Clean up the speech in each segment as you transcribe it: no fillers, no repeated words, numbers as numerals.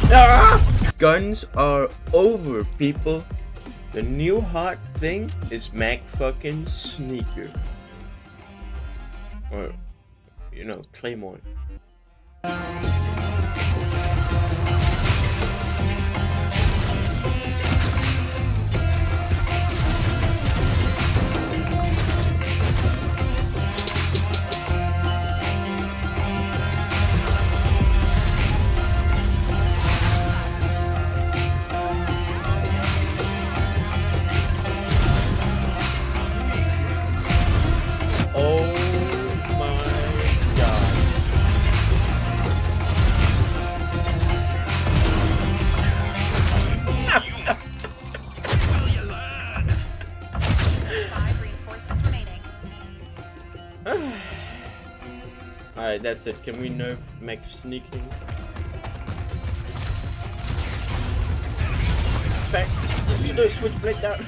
Ah! Guns are over, people. The new hot thing is Mag fucking Sneaker. Or, you know, Claymore. Alright, that's it. Can we nerf Max sneaking? Back. Switchblade down.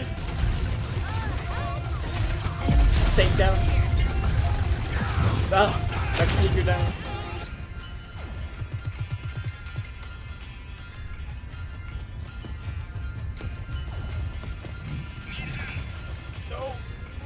Safe down. Ah, Max sneaker down. No.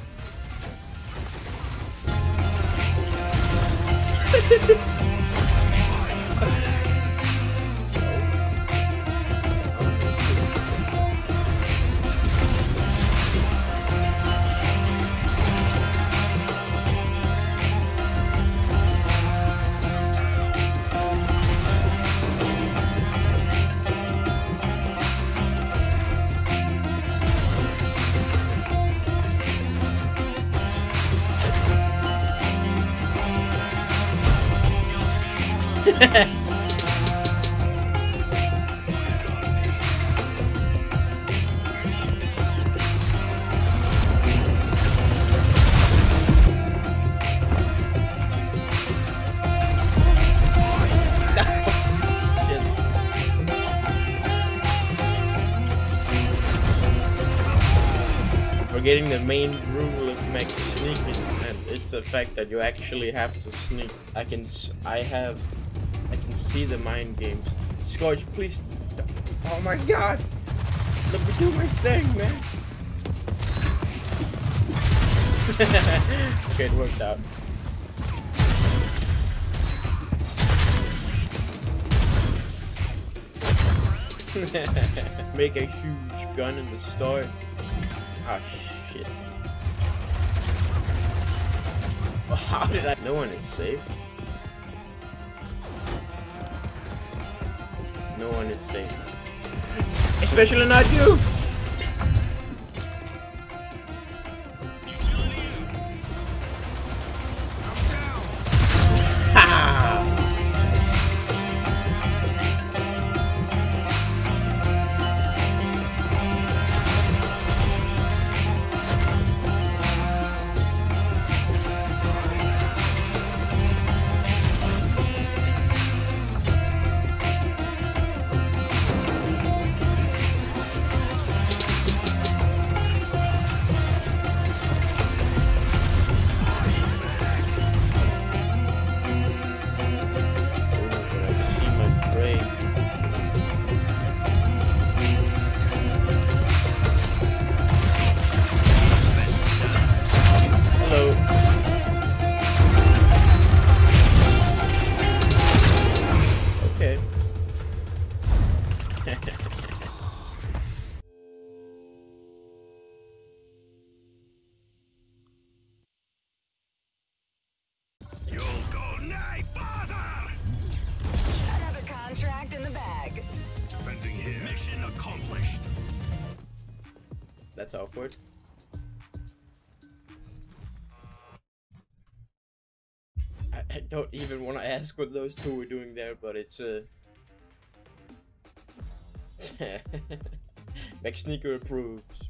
Forgetting the main rule of Max sneaking, and it's the fact that you actually have to sneak. I can see the mind games. Scorch, please. Oh my god! Let me do my thing, man. Okay, it worked out. Make a huge gun in the store. Ah, shit. How did I? No one is safe. No one is safe. Especially not you! That's awkward. I don't even want to ask what those two were doing there, but it's Max Sneaker approves.